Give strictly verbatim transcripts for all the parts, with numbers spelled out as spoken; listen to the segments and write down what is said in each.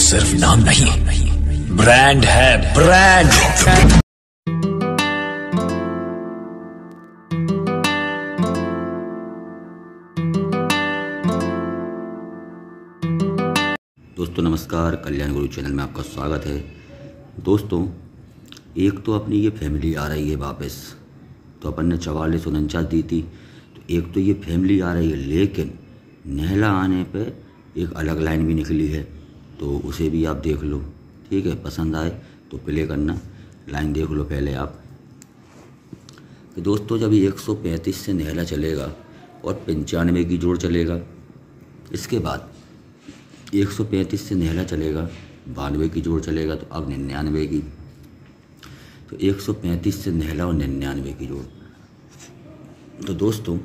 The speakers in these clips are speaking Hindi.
सिर्फ नाम नहीं, ब्रांड है, ब्रांड। दोस्तों नमस्कार, कल्याण गुरु चैनल में आपका स्वागत है। दोस्तों एक तो अपनी ये फैमिली आ रही है वापस, तो अपन ने चवालीस उनचास दी थी, तो एक तो ये फैमिली आ रही है, लेकिन नेहला आने पे एक अलग लाइन भी निकली है, तो उसे भी आप देख लो। ठीक है, पसंद आए तो प्ले करना, लाइन देख लो पहले आप। तो दोस्तों जब एक सौ पैंतीस से नेहला चलेगा और पंचानवे की जोड़ चलेगा, इसके बाद एक सौ पैंतीस से नेहला चलेगा, बानवे की जोड़ चलेगा, तो अब निन्यानवे की, तो एक सौ पैंतीस से नेहला और निन्यानवे की जोड़। तो दोस्तों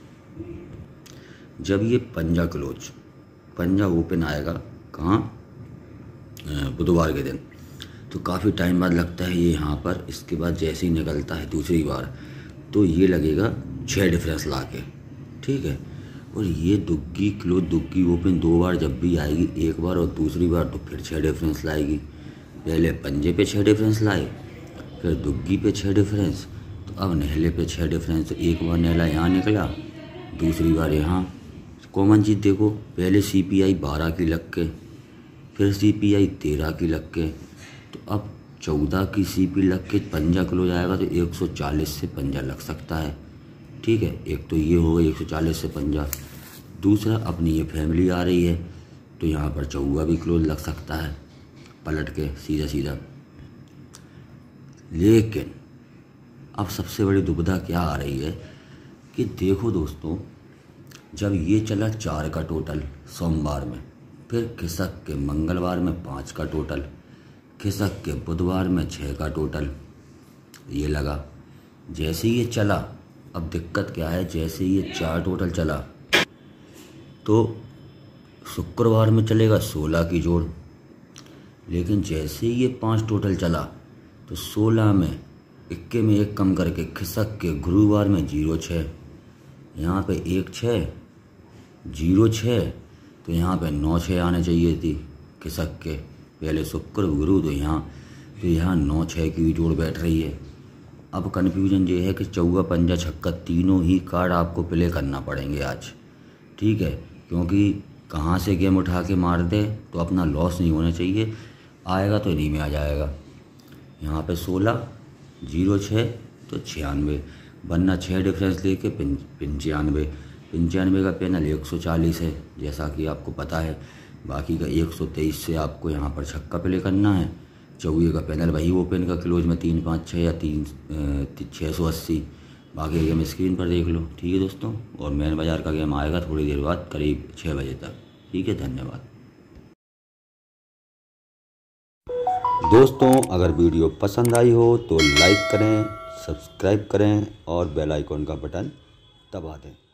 जब ये पंजा क्लोज पंजा ओपन आएगा कहाँ, बुधवार के दिन, तो काफ़ी टाइम बाद लगता है ये यहाँ पर। इसके बाद जैसे ही निकलता है दूसरी बार, तो ये लगेगा छः डिफरेंस ला के। ठीक है, और ये दुग्गी क्लोज दुग्गी ओपन दो बार जब भी आएगी, एक बार और दूसरी बार, तो फिर छः डिफरेंस लाएगी। पहले पंजे पे छः डिफरेंस लाए, फिर दुग्गी पे छः डिफरेंस, तो अब नेहले पे छः डिफरेंस। एक बार नेहला यहाँ निकला, दूसरी बार यहाँ। कॉमन चीज़ देखो, पहले सी पी आई बारह की लग के, फिर सी पी आई तेरह की लग के, तो अब चौदह की सी पी लग के पंजा क्लोज आएगा, तो एक सौ चालीस से पंजा लग सकता है। ठीक है, एक तो ये हो गया एक सौ चालीस से पंजा। दूसरा अपनी ये फैमिली आ रही है, तो यहाँ पर चौवा भी क्लोज लग सकता है पलट के सीधा सीधा। लेकिन अब सबसे बड़ी दुविधा क्या आ रही है कि देखो दोस्तों, जब ये चला चार का टोटल सोमवार में, फिर खिसक के मंगलवार में पाँच का टोटल, खिसक के बुधवार में छः का टोटल, ये लगा। जैसे ये चला, अब दिक्कत क्या है, जैसे ये चार टोटल चला, तो शुक्रवार में चलेगा सोलह की जोड़, लेकिन जैसे ये पाँच टोटल चला, तो सोलह में इक्के में एक कम करके खिसक के गुरुवार में जीरो छः, यहाँ पे एक छः जीरो छः, तो यहाँ पे नौ छः आने चाहिए थी खिसक के, पहले शुक्र गुरु, तो यहाँ तो यहाँ नौ छः की भी जोड़ बैठ रही है। अब कन्फ्यूजन ये है कि चौवा पंजा छक्का तीनों ही कार्ड आपको प्ले करना पड़ेंगे आज। ठीक है, क्योंकि कहाँ से गेम उठा के मार दे तो अपना लॉस नहीं होना चाहिए, आएगा तो इन्हीं में आ जाएगा। यहाँ पे सोलह जीरो छः तो छियानवे, वरना छः डिफरेंस लेके पंचानवे पंचानवे का पैनल एक सौ चालीस है, जैसा कि आपको पता है। बाकी का एक सौ तेईस से आपको यहाँ पर छक्का प्ले करना है। चौवे का पैनल वही ओपन का क्लोज में तीन पाँच छः या तीन छः सौ अस्सी। बाकी गेम स्क्रीन पर देख लो। ठीक है दोस्तों, और मेन बाज़ार का गेम आएगा थोड़ी देर बाद करीब छः बजे तक। ठीक है, धन्यवाद दोस्तों। अगर वीडियो पसंद आई हो तो लाइक करें, सब्सक्राइब करें और बेल आइकॉन का बटन दबा दें।